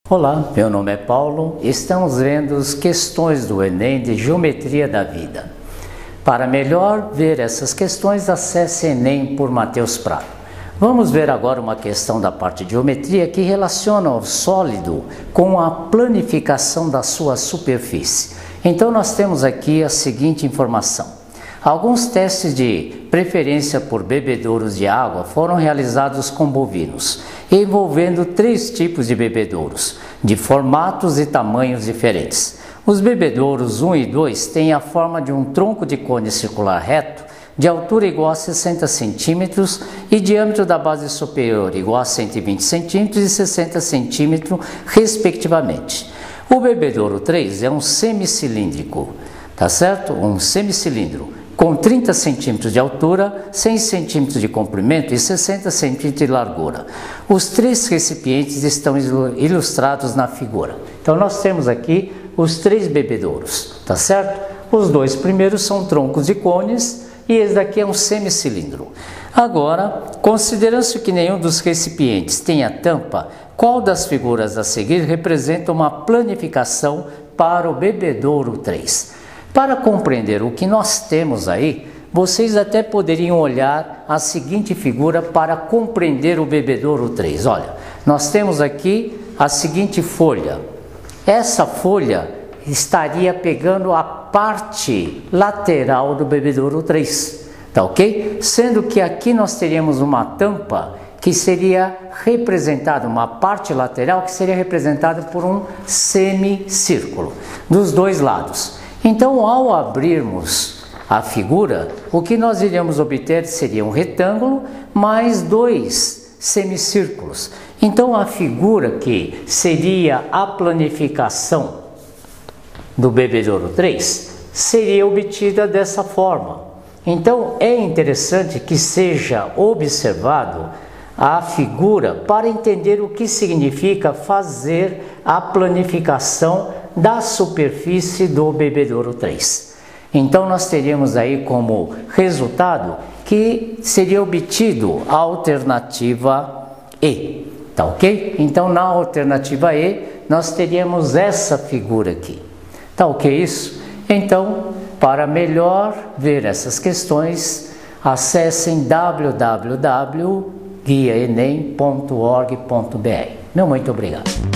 Olá, meu nome é Paulo e estamos vendo as questões do Enem de Geometria da Vida. Para melhor ver essas questões, acesse Enem por Matheus Prado. Vamos ver agora uma questão da parte de geometria que relaciona o sólido com a planificação da sua superfície. Então nós temos aqui a seguinte informação. Alguns testes de preferência por bebedouros de água foram realizados com bovinos, envolvendo 3 tipos de bebedouros, de formatos e tamanhos diferentes. Os bebedouros 1 e 2 têm a forma de um tronco de cone circular reto, de altura igual a 60 cm e diâmetro da base superior igual a 120 cm e 60 cm, respectivamente. O bebedouro 3 é um semicilíndrico, tá certo? Um semicilindro, com 30 cm de altura, 100 cm de comprimento e 60 cm de largura. Os 3 recipientes estão ilustrados na figura. Então nós temos aqui os 3 bebedouros, tá certo? Os 2 primeiros são troncos de cones e esse daqui é um semicilindro. Agora, considerando-se que nenhum dos recipientes tenha tampa, qual das figuras a seguir representa uma planificação para o bebedouro 3? Para compreender o que nós temos aí, vocês até poderiam olhar a seguinte figura para compreender o bebedouro 3. Olha, nós temos aqui a seguinte folha. Essa folha estaria pegando a parte lateral do bebedouro 3, tá ok? Sendo que aqui nós teríamos uma tampa que seria representada, uma parte lateral que seria representada por um semicírculo dos dois lados. Então, ao abrirmos a figura, o que nós iríamos obter seria um retângulo mais 2 semicírculos. Então, a figura que seria a planificação do bebedouro 3 seria obtida dessa forma. Então, é interessante que seja observado a figura para entender o que significa fazer a planificação da superfície do bebedouro 3. Então nós teríamos aí como resultado que seria obtido a alternativa E, tá ok? Então na alternativa E nós teríamos essa figura aqui, tá ok isso? Então, para melhor ver essas questões, acessem www.guiaenem.org.br. Muito obrigado.